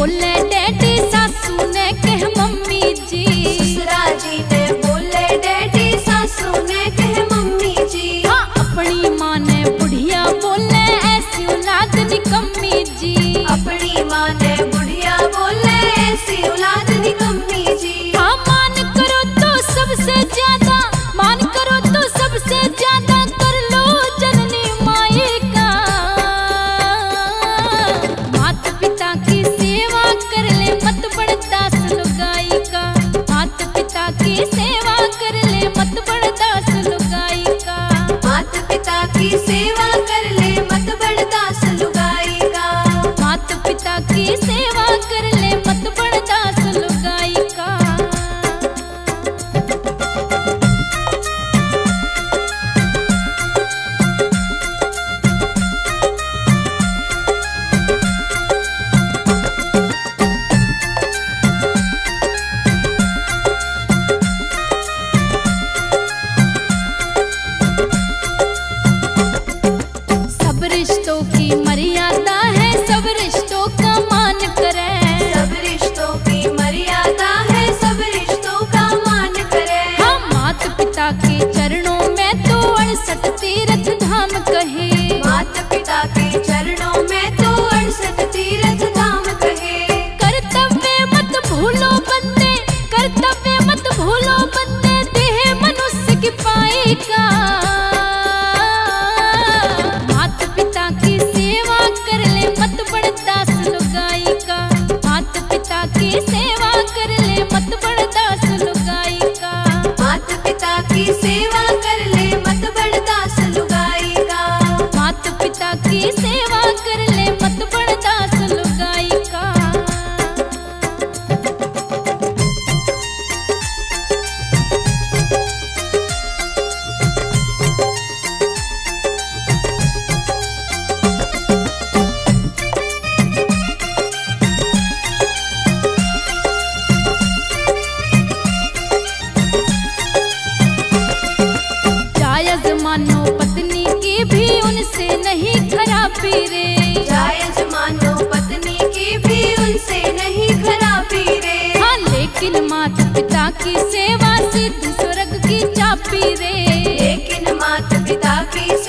बोले डैडी, सासू ने कह मम्मी जी। ससुरा जी ने बोले डैडी, सासू ने कह मम्मी जी। हाँ अपनी माँ ने बुढ़िया बोले ऐसी औलाद निकम्मी जी। अपनी माँ ने बुढ़िया बोले ऐसी औलाद निकम्मी जी। हाँ मान करो तो सबसे ज्यादा, मान करो तो सबसे ज्यादा कर लो जननी माई का। माता पिता की सेवा कर ले मत बड़ दास लुगाई का। माता पिता की सेवा कर ले मत बड़ दास लुगाई का। माता पिता की सेवा कर ले मत बड़ दास लुगाई का। माता पिता की सेवा कर ले मत बड़ दास लुगाई का। सब रिश्तों की मर्यादा है, सब रिश्तों का मान करे। सब रिश्तों की मर्यादा है, सब रिश्तों का मान करे। हाँ माता पिता के चरणों में तो 68 तीर्थ धाम कहे। माता पिता के चरणों में तो 68 तीर्थ धाम कहे। कर्तव्य मत भूलो बंदे, कर्तव्य मत भूलो बंदे, देह मनुष्य की पाई का। माता पिता की सेवा कर ले मत बड़ दास लुगाई का। माता पिता की सेवा कर ले मत बड़ दास लुगाई का। माता पिता की सेवा कर ले मत बड़ दास लुगाई का। माता पिता की सेवा कर ले मत बड़ दास लुगाई का। जायज मानो पत्नी की भी उनसे नहीं खराबी रे। जायज मानो पत्नी की भी उनसे नहीं खराबी रे। हाँ लेकिन माता पिता की सेवा सिद्ध स्वर्ग की चाबी रे। लेकिन माता पिता की